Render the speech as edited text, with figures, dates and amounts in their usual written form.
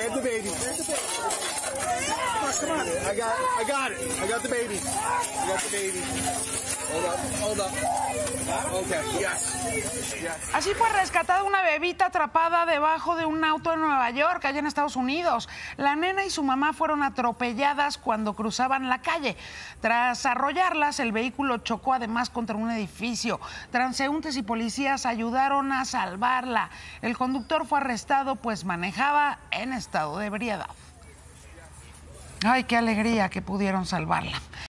have the baby. Come on. I got it. I got the baby. I got the baby. Hold up. Okay, yes. Así fue rescatada una bebita atrapada debajo de un auto en Nueva York, allá en Estados Unidos. La nena y su mamá fueron atropelladas cuando cruzaban la calle. Tras arrollarlas, el vehículo chocó además contra un edificio. Transeúntes y policías ayudaron a salvarla. El conductor fue arrestado, pues manejaba en estado de ebriedad. Ay, qué alegría que pudieron salvarla.